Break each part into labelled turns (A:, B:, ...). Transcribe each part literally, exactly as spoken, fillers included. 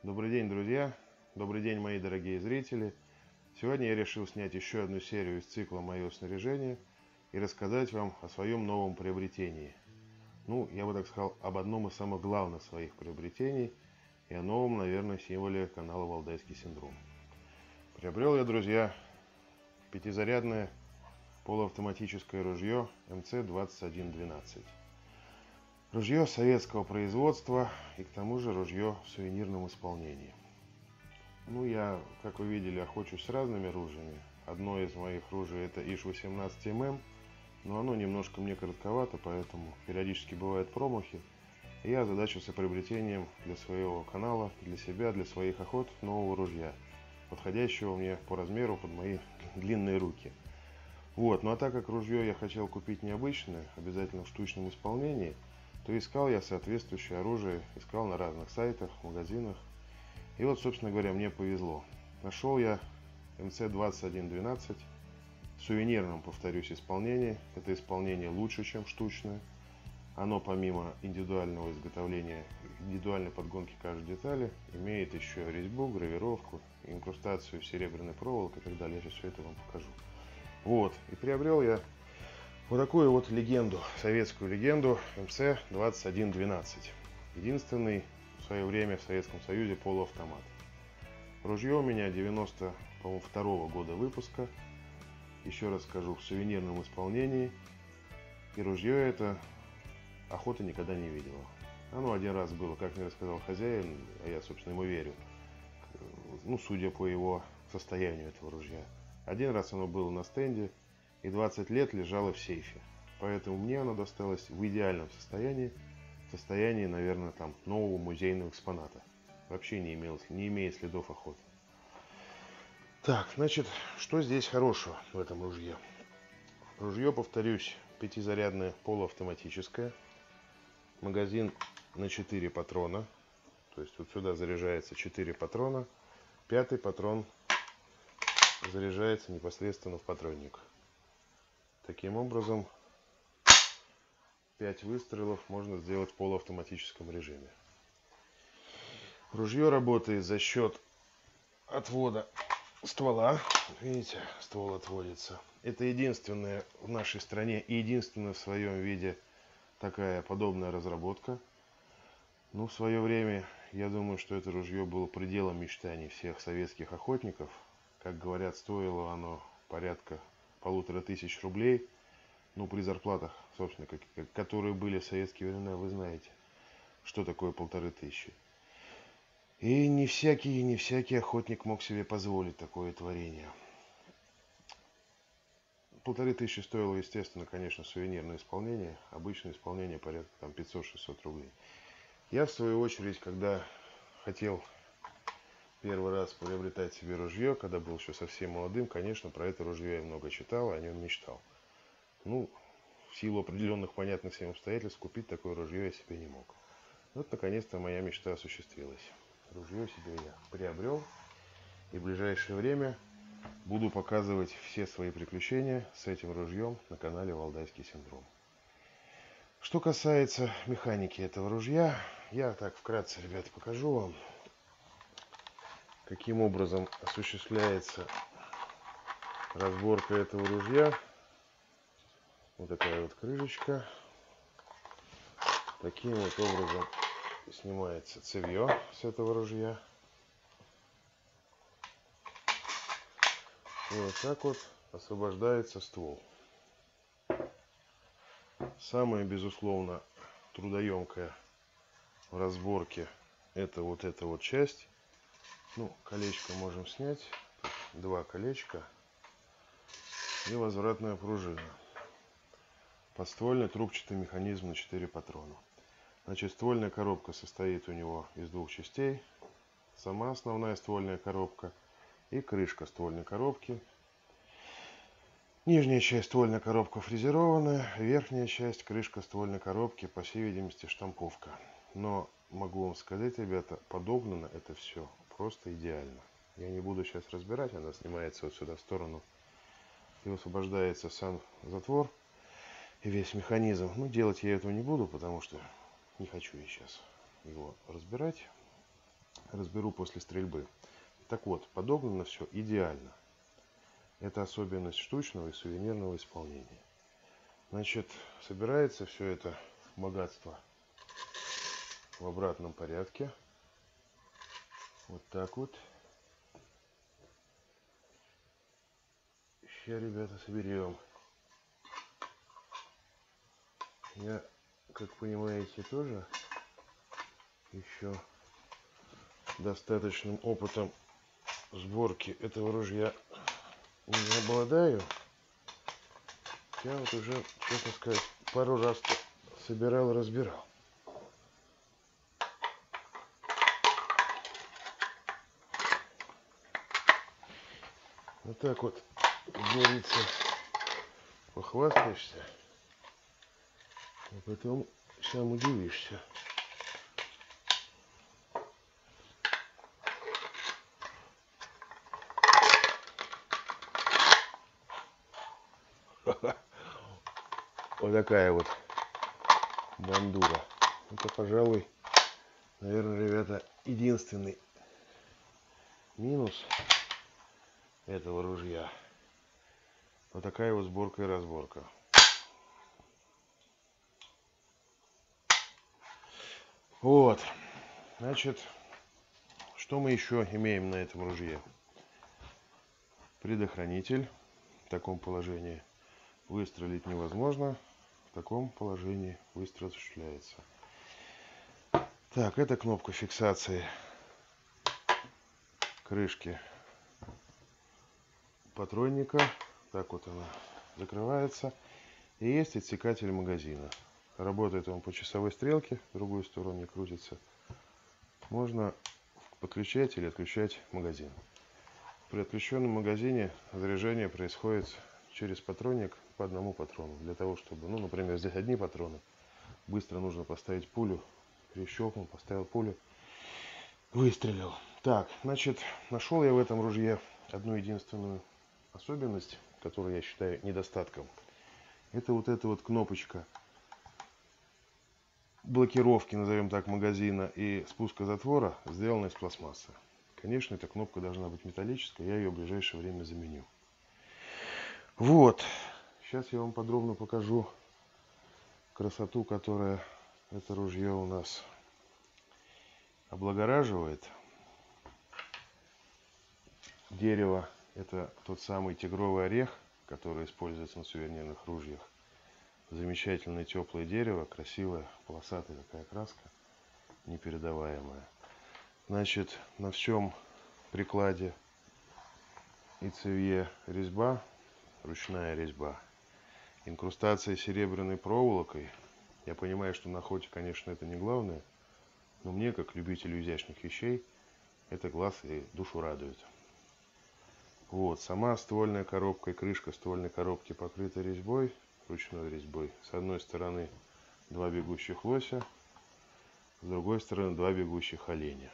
A: Добрый день, друзья! Добрый день, мои дорогие зрители! Сегодня я решил снять еще одну серию из цикла «Мое снаряжение» и рассказать вам о своем новом приобретении. Ну, я бы так сказал, об одном из самых главных своих приобретений и о новом, наверное, символе канала «Валдайский синдром». Приобрел я, друзья, пятизарядное полуавтоматическое ружье эм цэ двадцать один двенадцать. Ружье советского производства и к тому же ружье в сувенирном исполнении. Ну, я, как вы видели, охочусь с разными ружьями. Одно из моих ружей это ИШ восемнадцать эм эм, но оно немножко мне коротковато, поэтому периодически бывают промахи. И я озадачился приобретением для своего канала, для себя, для своих охот нового ружья, подходящего мне по размеру под мои длинные руки. Вот, ну а так как ружье я хотел купить необычное, обязательно в штучном исполнении, то искал я соответствующее оружие, искал на разных сайтах, магазинах. И вот, собственно говоря, мне повезло. Нашел я эм цэ двадцать один двенадцать в сувенирном, повторюсь, исполнении. Это исполнение лучше, чем штучное. Оно помимо индивидуального изготовления, индивидуальной подгонки каждой детали, имеет еще резьбу, гравировку, инкрустацию серебряной проволокой и так далее. Я сейчас все это вам покажу. Вот, и приобрел я вот такую вот легенду, советскую легенду эм цэ двадцать один двенадцать. Единственный в свое время в Советском Союзе полуавтомат. Ружье у меня девяносто второго года выпуска. Еще раз скажу, в сувенирном исполнении. И ружье это охоты никогда не видела. Оно один раз было, как мне рассказал хозяин, а я, собственно, ему верю. Ну, судя по его состоянию этого ружья. Один раз оно было на стенде и двадцать лет лежало в сейфе. Поэтому мне оно досталось в идеальном состоянии. В состоянии, наверное, там нового музейного экспоната. Вообще не, имел, не имеет следов охоты. Так, значит, что здесь хорошего в этом ружье? Ружье, повторюсь, пятизарядное полуавтоматическое. Магазин на четыре патрона. То есть вот сюда заряжается четыре патрона. Пятый патрон заряжается непосредственно в патронник. Таким образом, пять выстрелов можно сделать в полуавтоматическом режиме. Ружье работает за счет отвода ствола. Видите, ствол отводится. Это единственная в нашей стране и единственная в своем виде такая подобная разработка. Ну, в свое время, я думаю, что это ружье было пределом мечтаний всех советских охотников. Как говорят, стоило оно порядка полутора тысяч рублей. Ну, при зарплатах, собственно, как, которые были в советские времена, вы знаете, что такое полторы тысячи. И не всякий, не всякий охотник мог себе позволить такое творение. Полторы тысячи стоило, естественно, конечно, сувенирное исполнение. Обычное исполнение порядка там пятьсот-шестьсот рублей. Я, в свою очередь, когда хотел первый раз приобретать себе ружье, когда был еще совсем молодым, конечно, про это ружье я много читал, о нем мечтал. Ну, в силу определенных понятных всем обстоятельств, купить такое ружье я себе не мог. Вот, наконец-то, моя мечта осуществилась. Ружье себе я приобрел. И в ближайшее время буду показывать все свои приключения с этим ружьем на канале «Валдайский синдром». Что касается механики этого ружья, я так вкратце, ребята, покажу вам, каким образом осуществляется разборка этого ружья. Вот такая вот крышечка. Таким вот образом снимается цевье с этого ружья. И вот так вот освобождается ствол. Самое, безусловно, трудоемкое в разборке это вот эта вот часть. Ну, колечко можем снять. Два колечка и возвратная пружина. Подствольный трубчатый механизм на четыре патрона. Значит, ствольная коробка состоит у него из двух частей. Сама основная ствольная коробка и крышка ствольной коробки. Нижняя часть ствольной коробки фрезерованная, верхняя часть крышка ствольной коробки, по всей видимости, штамповка. Но могу вам сказать, ребята, подогнано это все просто идеально. Я не буду сейчас разбирать, она снимается вот сюда в сторону и освобождается сам затвор и весь механизм. Ну, делать я этого не буду, потому что не хочу я сейчас его разбирать. разберу после стрельбы. Так вот, подогнано все идеально. Это особенность штучного и сувенирного исполнения. Значит, собирается все это богатство в обратном порядке. Вот так вот. Сейчас, ребята, соберем. Я, как понимаете, тоже еще достаточным опытом сборки этого ружья не обладаю. Я вот уже, честно сказать, пару раз собирал и разбирал. Вот так вот, как говорится, похвастаешься, а потом сам удивишься. Вот такая вот бандура. Это, пожалуй, наверное, ребята, единственный минус этого ружья. Вот такая вот сборка и разборка. Вот. Значит, что мы еще имеем на этом ружье? Предохранитель. В таком положении выстрелить невозможно. В таком положении выстрел осуществляется. Так, это кнопка фиксации крышки патронника. Так вот она закрывается. И есть отсекатель магазина. Работает он по часовой стрелке, в другую сторону не крутится. Можно подключать или отключать магазин. При отключенном магазине заряжание происходит через патронник по одному патрону. Для того, чтобы, ну, например, здесь одни патроны, быстро нужно поставить пулю, перещелкнул, поставил пулю, выстрелил. Так, значит, нашел я в этом ружье одну единственную особенность, которую я считаю недостатком. Это вот эта вот кнопочка блокировки, назовем так, магазина и спуска затвора сделана из пластмассы. Конечно, эта кнопка должна быть металлическая, я ее в ближайшее время заменю. Вот. Сейчас я вам подробно покажу красоту, которая это ружье у нас облагораживает. Дерево — это тот самый тигровый орех, который используется на сувенирных ружьях. Замечательное теплое дерево, красивая, полосатая такая краска, непередаваемая. Значит, на всем прикладе и цевье резьба, ручная резьба. Инкрустация серебряной проволокой. Я понимаю, что на охоте, конечно, это не главное, но мне, как любителю изящных вещей, это глаз и душу радует. Вот, сама ствольная коробка и крышка ствольной коробки покрыта резьбой, ручной резьбой. С одной стороны два бегущих лося, с другой стороны два бегущих оленя.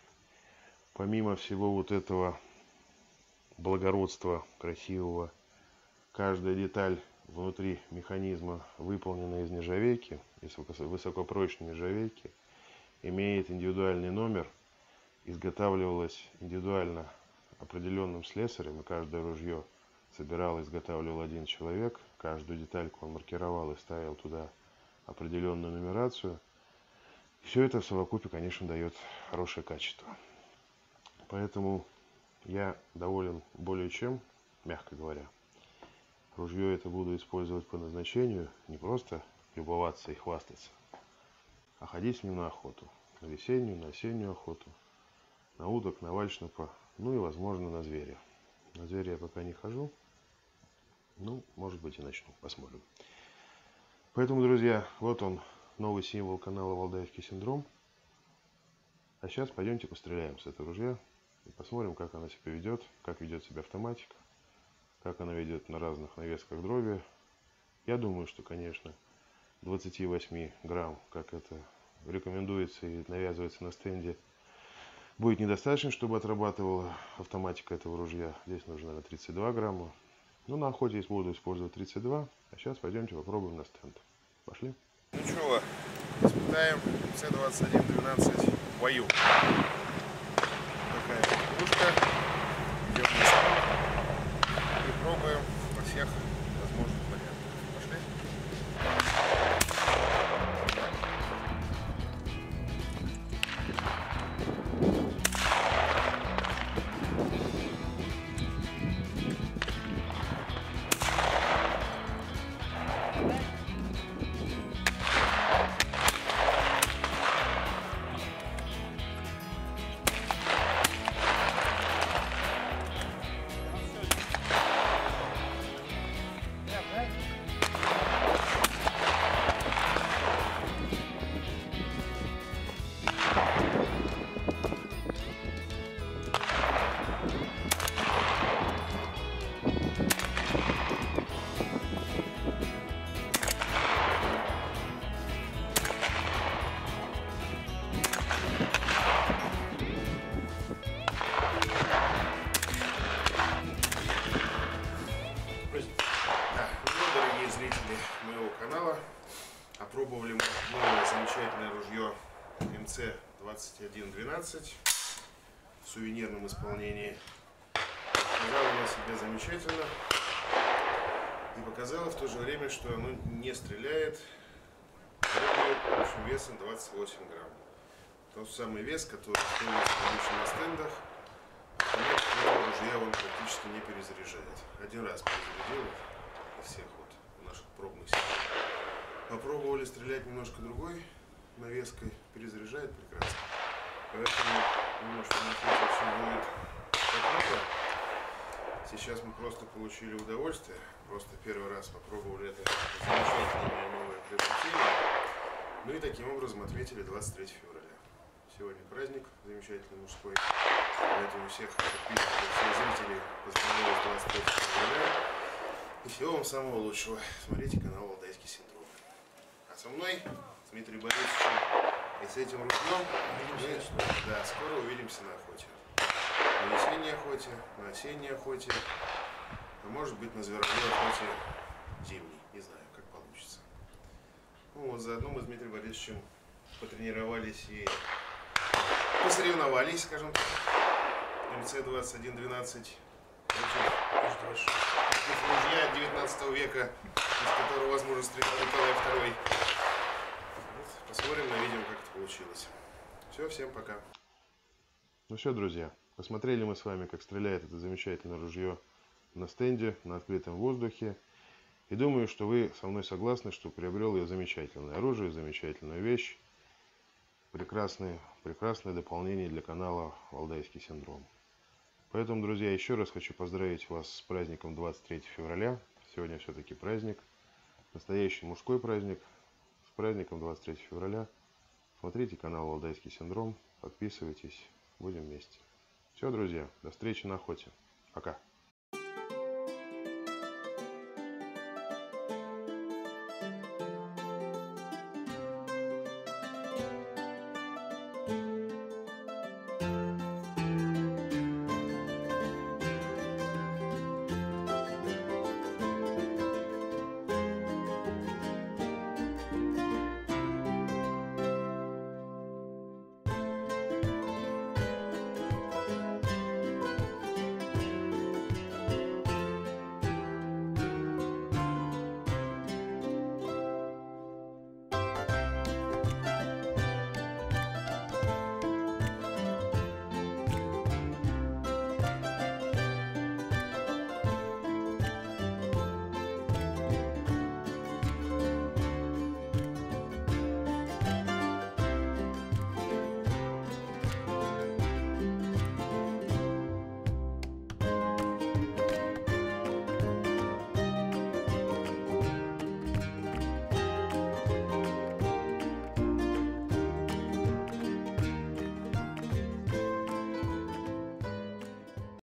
A: Помимо всего вот этого благородства красивого, каждая деталь внутри механизма выполнена из нержавейки, из высокопрочной нержавейки, имеет индивидуальный номер, изготавливалась индивидуально определенным слесарем, и каждое ружье собирал и изготавливал один человек. Каждую детальку он маркировал и ставил туда определенную нумерацию. Все это в совокупе, конечно, дает хорошее качество. Поэтому я доволен более чем, мягко говоря. Ружье это буду использовать по назначению, не просто любоваться и хвастаться, а ходить с ним на охоту. На весеннюю, на осеннюю охоту, на уток, на вальшнепа, ну и, возможно, на зверя. На зверя я пока не хожу. Ну, может быть, и начну. Посмотрим. Поэтому, друзья, вот он, новый символ канала Валдаевский синдром. А сейчас пойдемте постреляем с этого ружья и посмотрим, как она себя ведет, как ведет себя автоматика, как она ведет на разных навесках дроби. Я думаю, что, конечно, двадцать восемь грамм, как это рекомендуется и навязывается на стенде, будет недостаточно, чтобы отрабатывала автоматика этого ружья. Здесь нужно, наверное, тридцать два грамма. Ну, на охоте я буду использовать тридцать два. А сейчас пойдемте попробуем на стенд. Пошли.
B: Ну что, испытаем С двадцать один двенадцать в бою.
A: такая игрушка. Идем на салон и пробуем во всех возможных вариантах. Пошли? Моего канала. Опробовали мы новое замечательное ружье эм цэ двадцать один двенадцать в сувенирном исполнении. Показало оно себя замечательно и показало в то же время, что оно не стреляет общим весом двадцать восемь грамм. Тот самый вес, который используется обычно на стендах, автомат этого ружья он практически не перезаряжает. Один раз перезарядил из всех вот наших пробных серий. Попробовали стрелять немножко другой навеской, перезаряжает прекрасно. Поэтому немножко на фото все будет как надо. Сейчас мы просто получили удовольствие. Просто первый раз попробовали это замечательное новое приобретение. Ну и таким образом ответили двадцать третьего февраля. Сегодня праздник замечательный мужской. Поэтому всех подписчиков, всех зрителей поздравляю с двадцать третьего февраля. И всего вам самого лучшего. Смотрите канал Валдайский синдром. А со мной, с Дмитрием Борисовичем и с этим ружьем мы, да, скоро увидимся на охоте. На весенней охоте, на осенней охоте, а может быть на зверовой охоте зимней. Не знаю, как получится. Ну вот заодно мы с Дмитрием Борисовичем потренировались и посоревновались, скажем так. эм цэ двадцать один двенадцать против ружья девятнадцатого века, из которого возможно стрелять Николай второй. Вот, посмотрим на видео, как это получилось. Все, всем пока. Ну все, друзья, посмотрели мы с вами, как стреляет это замечательное ружье на стенде, на открытом воздухе. И думаю, что вы со мной согласны, что приобрел я замечательное оружие, замечательную вещь. Прекрасное, прекрасное дополнение для канала Валдайский синдром. Поэтому, друзья, еще раз хочу поздравить вас с праздником двадцать третьего февраля. Сегодня все-таки праздник. Настоящий мужской праздник. С праздником двадцать третьего февраля. Смотрите канал Валдайский синдром. Подписывайтесь. Будем вместе. Все, друзья. До встречи на охоте. Пока.